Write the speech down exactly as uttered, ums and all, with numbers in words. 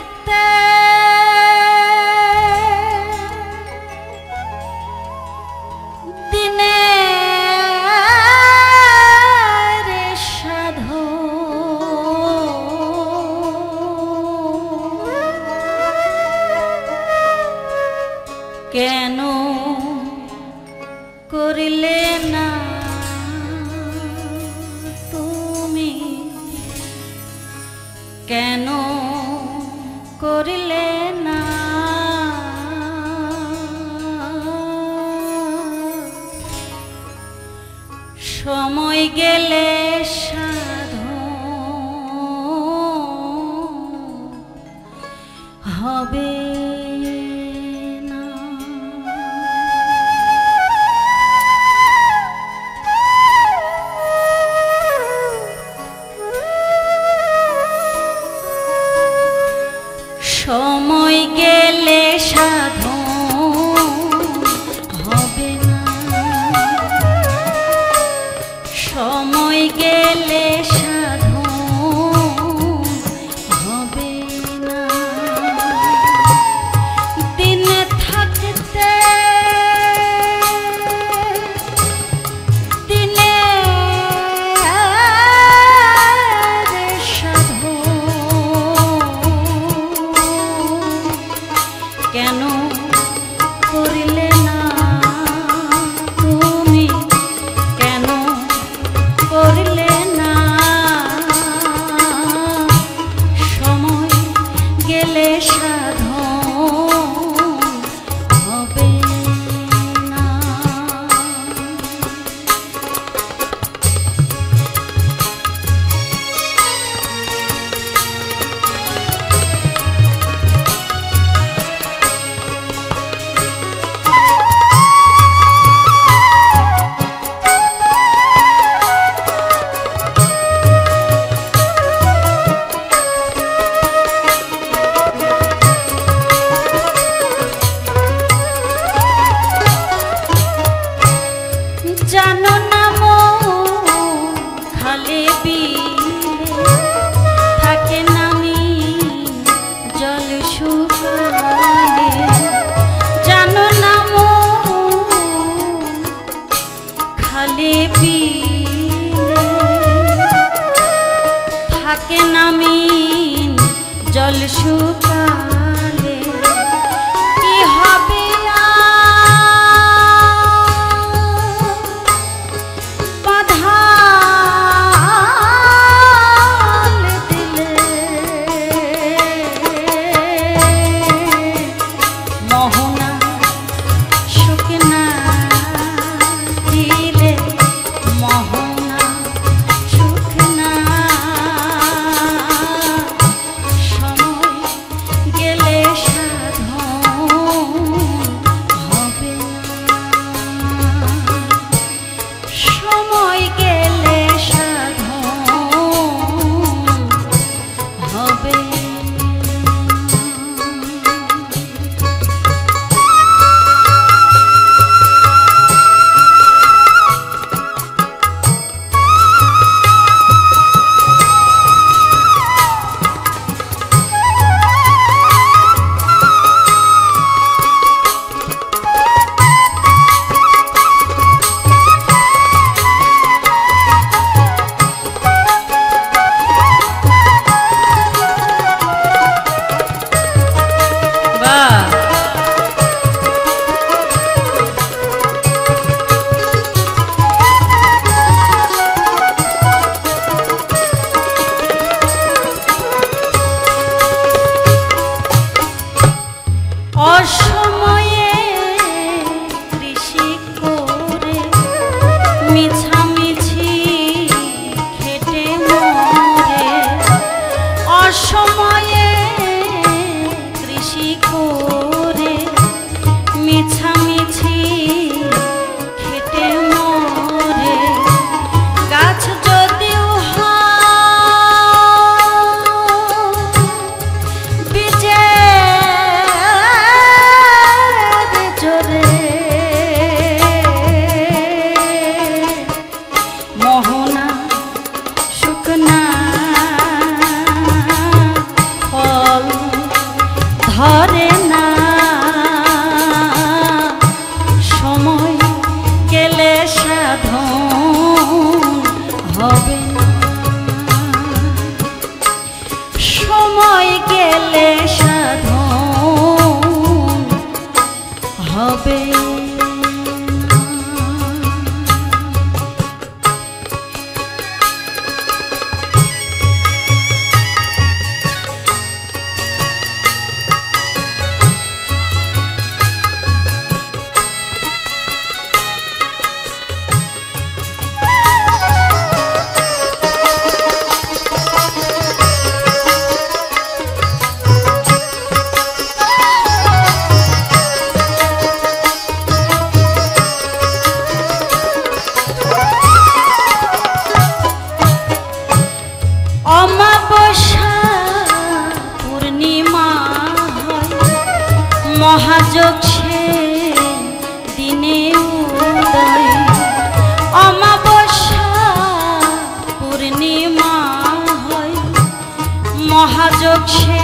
থাকতে দিনের সাধো কেন করিলে না তুমি কেন করিলে না সময় গেলে সাধু হবে সময় গেলে সাধু হবে না সময় গেলে সাধু হবে না দিনে থাকতে দিনে সাধু কেন করিলে না তুমি কেন করিলে না সময় গেলে সাধু হবে না জানো না মো খালে বিলে থাকে নামি জল শুকালে জানো না মো খালে বিলে থাকে নামি জল শুকালে কি হবে অসময়ে কৃষি করে মিছামিছি খেটে মরে অসময়ে কৃষি করে মিছামিছি খেটে মরে গাছ যদিও বীজে ধরে না, সময় গেলে সাধন হবে না, সময় গেলে সাধন হবে। মহাযোগ সে দিনে উদয়, অমাবস্যা পূর্ণিমা হয় মহাযোগ সে